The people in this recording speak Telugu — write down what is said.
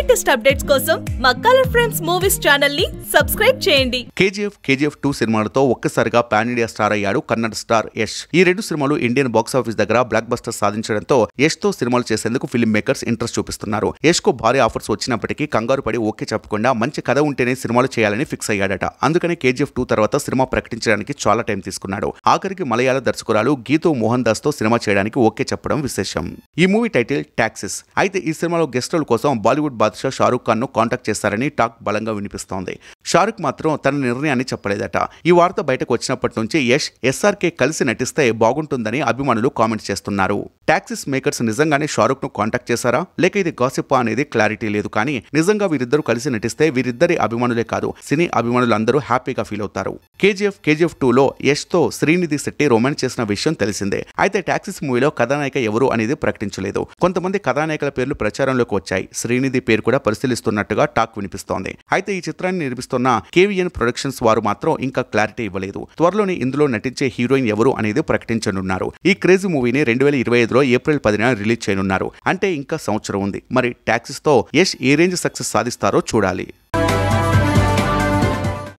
లేటెస్ట్ అప్డేట్స్ కోసం మా కలర్ ఫ్రేమ్స్ మూవీస్ ఛానల్ ని సబ్స్క్రైబ్ చేయండి. కేజీఎఫ్ 2 సినిమాలతో ఒక్కసారిగా పాన్ ఇండియా స్టార్ అయ్యాడు కన్నడ స్టార్ యష్. ఈ రెండు సినిమాలు ఇండియన్ బాక్స్ ఆఫీస్ దగ్గర బ్లాక్ బస్టర్ సాధించడంతో యష్ తో సినిమాలు చేసేందుకు ఫిల్మ్ మేకర్స్ ఇంట్రెస్ట్ చూపిస్తున్నారు. యష్ కు భారీ ఆఫర్స్ వచ్చినప్పటికీ కంగారు పడి ఓకే చెప్పకుండా మంచి కథ ఉంటేనే సినిమాలు చేయాలని ఫిక్స్ అయ్యాడట. అందుకనే కేజీఎఫ్ 2 తర్వాత సినిమా ప్రకటించడానికి చాలా టైం తీసుకున్నాడు. ఆఖరికి మలయాళ దర్శకురాలు గీతూ మోహన్ దాస్ తో సినిమా చేయడానికి ఓకే చెప్పడం విశేషం. ఈ మూవీ టైటిల్ టాక్సిస్. అయితే ఈ సినిమాలో గెస్ట్ రోల్ కోసం బాలీవుడ్ బాద్షా షారూక్ ఖాన్ ను కాంటాక్ట్ చేస్తారని టాక్ బలంగా వినిపిస్తోంది. షారూక్ మాత్రం తన నిర్ణయాన్ని చెప్పలేదట. ఈ వార్త బయటకు వచ్చినప్పటి నుంచి యష్ ఎస్ఆర్కే కలిసి నటిస్తే బాగుంటుందని అభిమానులు కామెంట్స్ చేస్తున్నారు. టాక్సిస్ మేకర్స్ నిజంగానే షారూక్ ను కాంటాక్ట్ చేశారా లేక ఇది గాసిప్పా అనేది క్లారిటీ లేదు. కానీ నిజంగా వీరిద్దరూ కలిసి నటిస్తే వీరిద్దరి అభిమానులే కాదు సినీ అభిమానులందరూ హ్యాపీగా ఫీల్ అవుతారు. కేజీఎఫ్ 2లో యష్ తో శ్రీనిధి శెట్టి రొమాన్స్ చేసిన విషయం తెలిసిందే. అయితే టాక్సిస్ మూవీలో కథానాయిక ఎవరు అనేది ప్రకటించలేదు. కొంతమంది కథానాయకుల పేర్లు ప్రచారంలోకి వచ్చాయి. శ్రీనిధి పేరు కూడా పరిశీలిస్తున్నట్టుగా టాక్ వినిపిస్తోంది. అయితే ఈ చిత్రాన్ని నిర్మిస్తున్న కేవీఎన్ ప్రొడక్షన్స్ వారు మాత్రం ఇంకా క్లారిటీ ఇవ్వలేదు. త్వరలోనే ఇందులో నటించే హీరోయిన్ ఎవరు అనేది ప్రకటించనున్నారు. ఈ క్రేజీ మూవీని 2025లో ఏప్రిల్ 10న రిలీజ్ చేయనున్నారు. అంటే ఇంకా సంవత్సరం ఉంది. మరి టాక్సిస్ తో యష్ ఏ రేంజ్ సక్సెస్ సాధిస్తారో చూడాలి.